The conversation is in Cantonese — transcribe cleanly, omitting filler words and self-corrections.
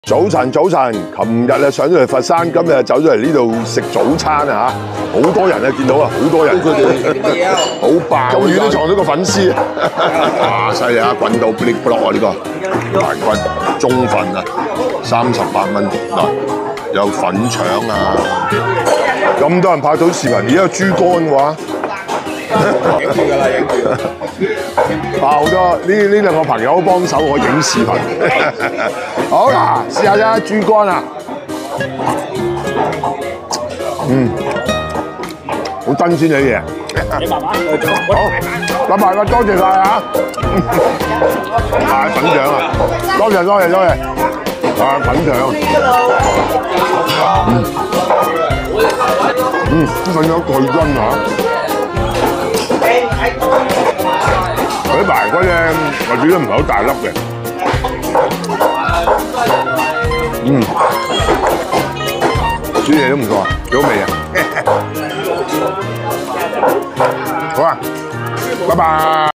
早晨，早晨！琴日啊上咗嚟佛山，今日走咗嚟呢度食早餐啊嚇，好多人啊見到啊，好多人。佢哋乜嘢啊？好爆！咁遠都撞到個粉絲啊！哇，犀利啊！滾到 bling bling 啊呢個排骨中份啊，38蚊嗱，有粉腸啊，咁多人拍到視頻，而家有豬肝嘅話。影住㗎啦，影住。好多呢兩個朋友幫手我影視頻。好嗱，試下啫，豬肝啊，好新鮮嘅嘢。你慢慢去做。好，拜拜，多謝晒啊！粉腸啊，多謝。啊，粉腸。啲粉腸巨真啊！嗰啲排骨咧，我煮得唔係好大粒嘅，煮嘢都唔錯，幾好味啊！好啊，拜拜。